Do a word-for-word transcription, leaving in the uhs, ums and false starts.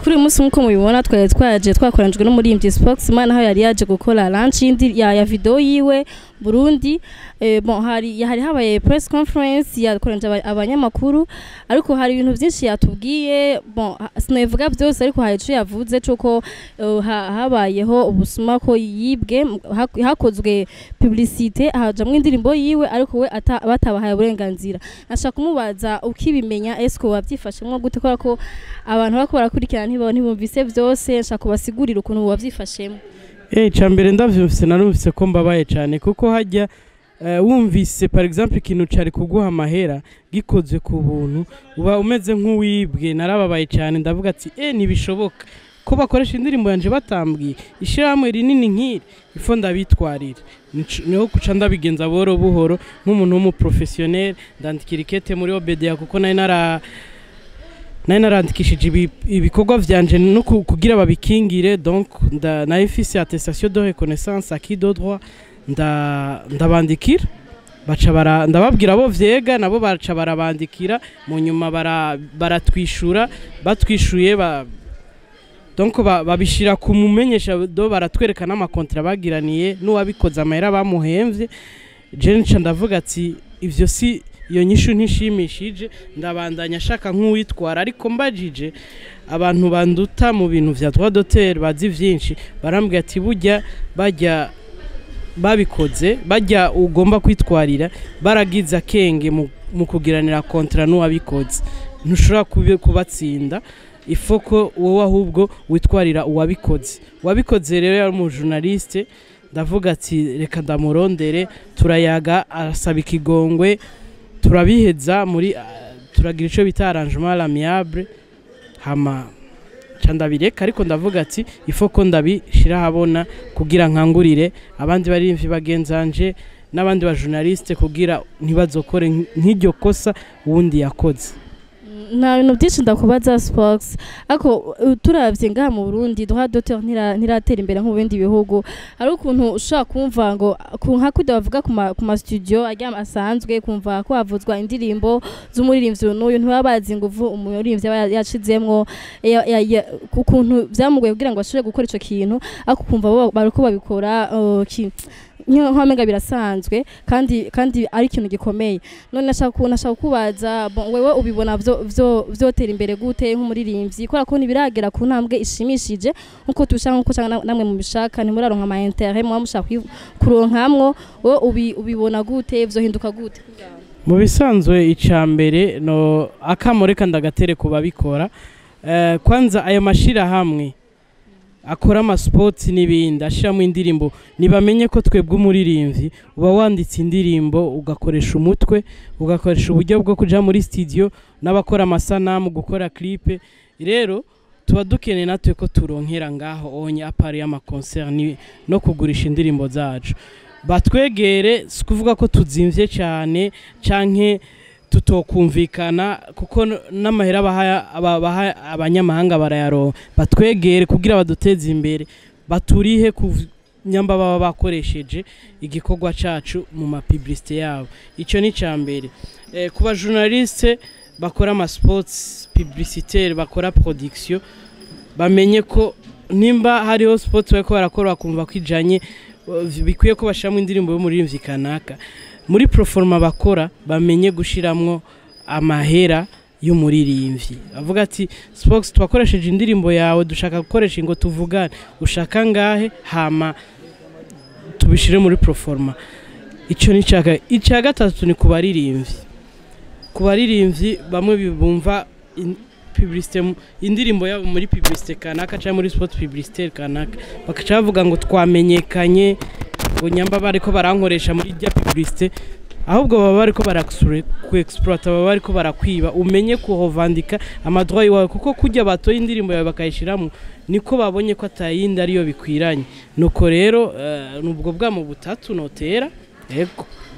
kuri umunsi nkuko mubibona twari twaje twakoranjwe no muri M D Spokesman aho yari yaje gukora launch ya, ya video yiwe Burundi. Eh, bon hari hari habaye press conference yakoranje abanyamakuru ariko hari ibintu byinshi yatubwiye. Bon sinavuga byose ariko hari ico yavuze cyo uh, habayeho ubusuma ko yibwe hakozwe publicité hajamwe indirimbo yiwe ariko we batabahaye uburenganzira. Nashaka kumubaza ukibimenya esko wabyifashemwe gute kora ko abantu bako barakurikirana ntibo ntibumvise byose. Nshaka kubasigurira ukuntu wabyifashemo. Eh cyambere ndavyumvise narumvise ko mbabaye cyane kuko hajya uh, wumvise par exemple ikintu cari kuguha amahera gikozwe ku buntu uba umeze nk'uwibwe. Narababaye cyane ndavuga ati eh nibishoboka ko bakoresha indirimbo yanje batambwiye ishiramwe rinini nkiri ifo ndabitwarira niho kuca ndabigenza boro buhoro nk'umuntu w'umuprofessionnel ndandikira ikete muri O B D kuko nari nara nari narandikishije ibikorwa vyanje no kugira babikingire. Donc nda na office attestation de reconnaissance acquis de droit nda ndabandikira baca bara ndababwira bo vyega nabo baca barabandikira mu nyuma bara baratwishura batwishuye ba donc babishira kumumenyesha do baratwerekana ama contrat bagiraniye n'uwabikoza amahera bamuhemvye. Je nca ndavuga ati ivyo si iyo nyishu ntishimishije ndabandanya shaka nk'uwitwara ariko mbajije abantu banduta mu bintu vya droit d'auteur bazi vyinshi barambwira ati burya bajya babikoze bajya ugomba kwitwarira baragiza kenge mu kugiranira contrat n'uwabikoze ntushobora kubatsinda ifoko wowe ahubwo witwarira uwabikoze. Wabikoze rero yari mu journaliste ndavuga ati reka ndamurondere turayaga arasaba ikigongwe turabiheza muri uh, turagira ico bita arrangement amiable hama candabireka ariko ndavuga ati ifoko ndabishira habona kugira nkangurire abandi bari imvi bagenzanje n'abandi ba journaliste kugira ntibazokore nk'iryo kosa wundi yakoze. Nta bintu byinshi ndakubaza Spox ako turavye ngaha mu Burundi droit d'auteur ntiratera imbere nko bindi bihugu. Hari ukuntu ushaka kumva ngo nka kuda bavuga ku ma studio ajya asanzwe kumva ko havuzwa indirimbo z'umuririmbyi n'uyu ntibabazi nguvu umuririmbyi yacizemwo ukuntu byamugoye kugira ngo ashobore gukora ico kintu ako kumva bariko babikora nyo hamenga birasanzwe kandi kandi ari ikintu gikomeye. None nashaka nashaka kubaza wewe ubibona byo byo vyotera imbere gute nk'umuririmbyi kora ko nibiragera ku ntambwe ishimishije nkuko tushaka nkuko cyangwa namwe mu bishaka ntimuraronka ama intérêt mwa mushaka kuronkamwo wowe ubi ubibona gute vyohinduka gute? Mu bisanzwe icambere no akamoreka ndagatere kubabikora uh, kwanza ayo mashira hamwe akora ama sports n'ibindi ashiramo indirimbo nibamenye ko twebwe umuririmbyi uba wanditse indirimbo ugakoresha umutwe ugakoresha uburyo bwo kuja muri studio n'abakora amasanamu gukora clip. Rero tuba dukeneye natwe ko turonkera ngaho onye apari y'ama concert no kugurisha indirimbo zacu batwegere sikuvuga ko tuzimvye cyane canke tutokumvikana kuko n'amahera baha abanyamahanga barayaro batwegere kugira baduteze imbere baturihe ku nyamba baba bakoresheje igikorwa cacu mu ma publicité yabo. Ico ni cambere eh, kuba journaliste bakora ama sports publicitaire bakora production bamenye ko nimba hariho sports bako barakora bakumva kwijanye bikwiye ko bashiramo indirimbo yo muri mvikanaka muri proforma bakora bamenye gushiramwo amahera y'umuririmbyi. Avuga ati Spox twakoresheje indirimbo yawe dushaka gukoresha ngo tuvugane ushaka ngahe hama tubishire muri proforma. Ico ni cyaga icya gatatu ni kubaririmbyi kubaririmbyi bamwe bibumva publicité indirimbo yabo muri publicité kanaka cyangwa muri spot publicité kanaka bakaca bavuga ngo twamenyekanye ngo nyamba bariko barankoresha muri rya publicité ahubwo baba bariko baraku exploit baba bariko barakwiba umenye kuhovandika amadroit yawe kuko kujya batoye indirimbo yawe bakayishiramo niko babonye ko atayindi ariyo bikwiranye. Nuko rero uh, nubwo bwa mu butatu notera ego